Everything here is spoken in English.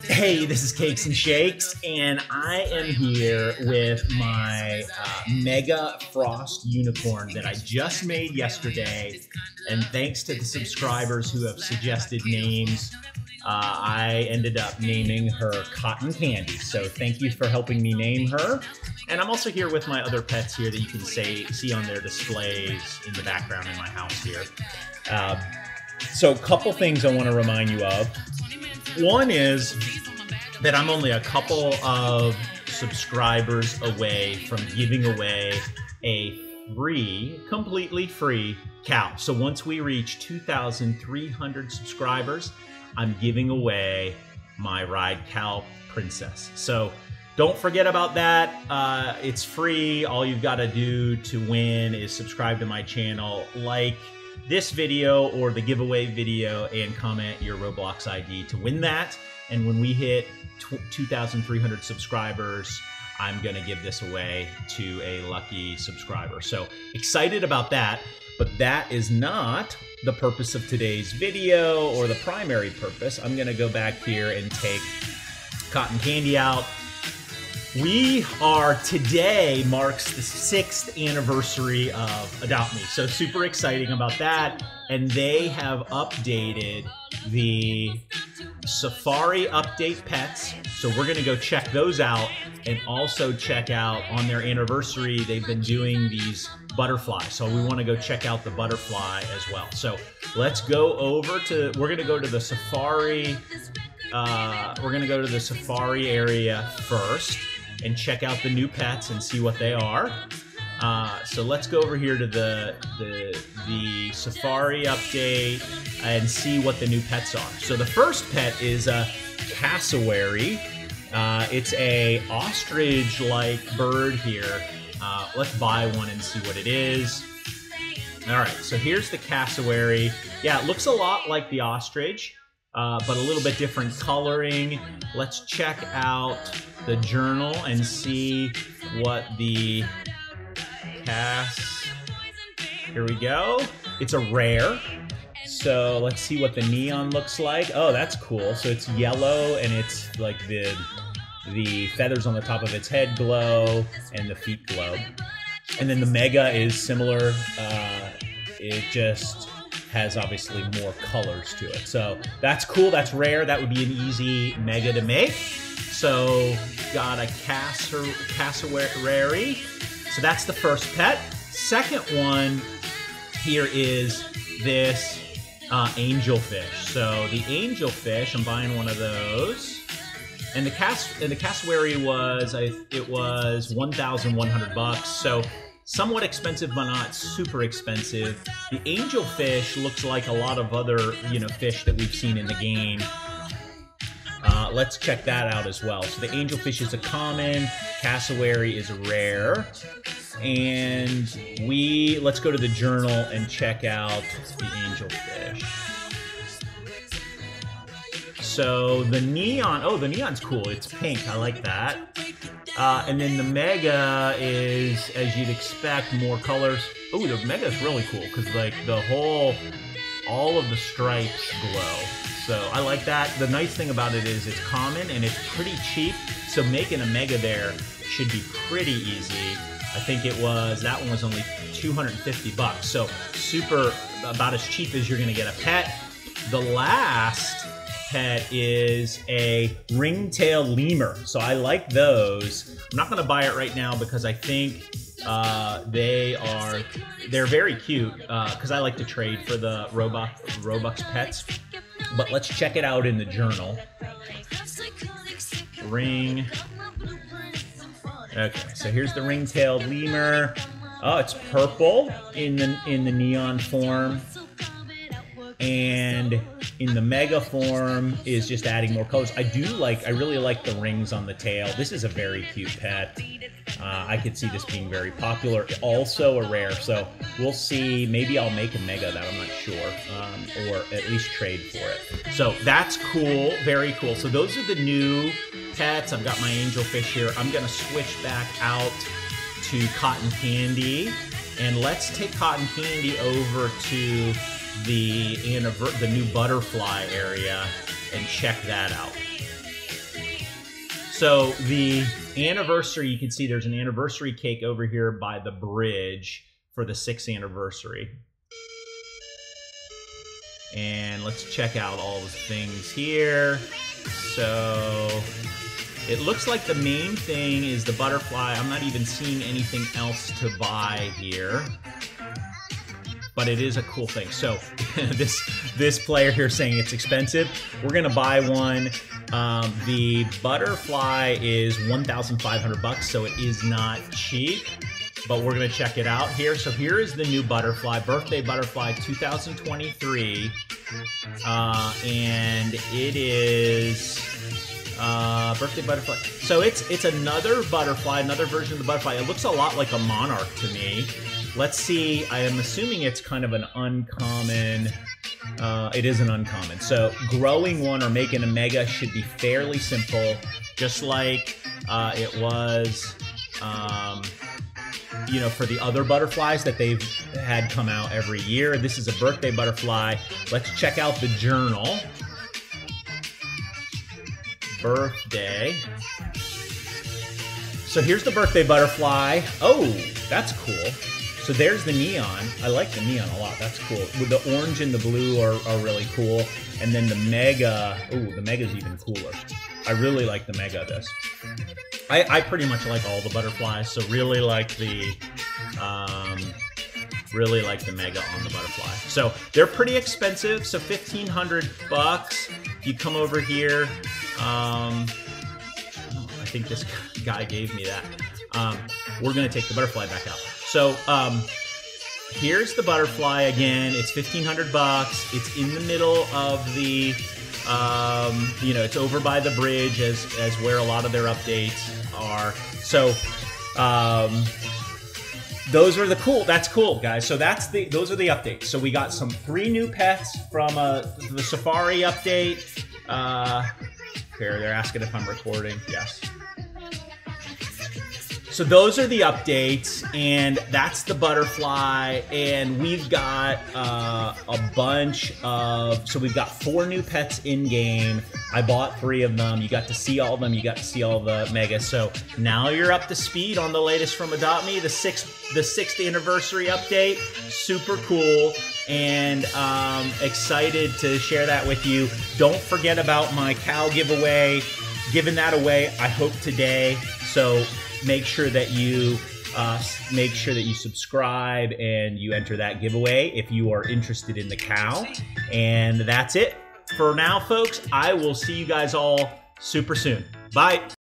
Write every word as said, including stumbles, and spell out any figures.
Hey, this is Cakes and Shakes, and I am here with my uh, Mega Frost Unicorn that I just made yesterday. And thanks to the subscribers who have suggested names, uh, I ended up naming her Cotton Candy. So thank you for helping me name her. And I'm also here with my other pets here that you can say, see on their displays in the background in my house here. Uh, so a couple things I want to remind you of. One is that I'm only a couple of subscribers away from giving away a free, completely free cow. So once we reach two thousand three hundred subscribers, I'm giving away my Ride Cow Princess. So don't forget about that. Uh, it's free. All you've got to do to win is subscribe to my channel, like this video or the giveaway video, and comment your Roblox I D to win that. And when we hit two thousand three hundred subscribers, I'm going to give this away to a lucky subscriber. So excited about that, but that is not the purpose of today's video or the primary purpose. I'm going to go back here and take Cotton Candy out. We are, today marks the sixth anniversary of Adopt Me. So super exciting about that. And they have updated the Safari Update Pets. So we're gonna go check those out, and also check out on their anniversary, they've been doing these butterflies. So we wanna go check out the butterfly as well. So let's go over to, we're gonna go to the Safari, uh, we're gonna go to the Safari area first and check out the new pets and see what they are. Uh, so let's go over here to the, the, the Safari update and see what the new pets are. So the first pet is a cassowary. Uh, it's a ostrich-like bird here. Uh, let's buy one and see what it is. All right, so here's the cassowary. Yeah, it looks a lot like the ostrich, uh, but a little bit different coloring. Let's check out the journal and see what the Cass, here we go. It's a rare. So let's see what the neon looks like. Oh, that's cool. So it's yellow, and it's like the the feathers on the top of its head glow and the feet glow. And then the mega is similar. Uh, it just has obviously more colors to it. So that's cool. That's rare. That would be an easy mega to make. So got a cassowary. So that's the first pet. Second one here is this uh, angelfish. So the angelfish, I'm buying one of those. And the cass and the cassowary was I it was one thousand one hundred bucks. So somewhat expensive, but not super expensive. The angelfish looks like a lot of other, you know, fish that we've seen in the game. Uh, let's check that out as well. So the angelfish is a common, cassowary is a rare, and we let's go to the journal and check out the angelfish. So the neon, oh, the neon's cool. It's pink. I like that. Uh, and then the mega is, as you'd expect, more colors. Oh, the mega is really cool because like the whole, all of the stripes glow. So I like that. The nice thing about it is it's common and it's pretty cheap. So making a mega there should be pretty easy. I think it was, that one was only two hundred fifty bucks. So super, about as cheap as you're gonna get a pet. The last pet is a ringtail lemur. So I like those. I'm not gonna buy it right now because I think uh, they are, they're very cute because uh, I like to trade for the Robux, Robux pets. But let's check it out in the journal. Ring. Okay, so here's the ring-tailed lemur. Oh, it's purple in the in the neon form, and in the mega form is just adding more colors. I do like, I really like the rings on the tail. This is a very cute pet. Uh, I could see this being very popular. Also a rare, so we'll see. Maybe I'll make a mega that, I'm not sure, um, or at least trade for it. So that's cool, very cool. So those are the new pets. I've got my angelfish here. I'm gonna switch back out to Cotton Candy, and let's take Cotton Candy over to the the new butterfly area and check that out. So the anniversary, you can see there's an anniversary cake over here by the bridge for the sixth anniversary. And let's check out all the things here. So it looks like the main thing is the butterfly. I'm not even seeing anything else to buy here, but it is a cool thing. So this this player here saying it's expensive. We're gonna buy one. Um, the butterfly is one thousand five hundred bucks, so it is not cheap, but we're gonna check it out here. So here is the new butterfly, birthday butterfly two thousand twenty-three, uh, and it is uh, birthday butterfly. So it's it's another butterfly, another version of the butterfly. It looks a lot like a monarch to me. Let's see. I am assuming it's kind of an uncommon. Uh, it is an uncommon. So growing one or making a mega should be fairly simple, just like uh, it was, um, you know, for the other butterflies that they've had come out every year. This is a birthday butterfly. Let's check out the journal. Birthday. So here's the birthday butterfly. Oh, that's cool. So there's the neon. I like the neon a lot. That's cool. With the orange and the blue are, are really cool. And then the mega. Ooh, the mega's even cooler. I really like the mega of this. I, I pretty much like all the butterflies. So really like the, um, really like the mega on the butterfly. So they're pretty expensive. So fifteen hundred bucks. You come over here. Um, I think this guy gave me that. Um, we're gonna take the butterfly back out. So um, here's the butterfly again. It's fifteen hundred bucks. It's in the middle of the, um, you know, it's over by the bridge as as where a lot of their updates are. So um, those are the cool. That's cool, guys. So that's the those are the updates. So we got some three new pets from uh, the Safari update. Uh, here they're asking if I'm recording. Yes. So those are the updates, and that's the butterfly, and we've got uh, a bunch of, so we've got four new pets in-game. I bought three of them. You got to see all of them. You got to see all the megas. So now you're up to speed on the latest from Adopt Me, the sixth, the sixth anniversary update. Super cool, and um, excited to share that with you. Don't forget about my cow giveaway. Giving that away, I hope today. So make sure that you uh, make sure that you subscribe and you enter that giveaway if you are interested in the cow. And that's it for now, folks. I will see you guys all super soon. Bye.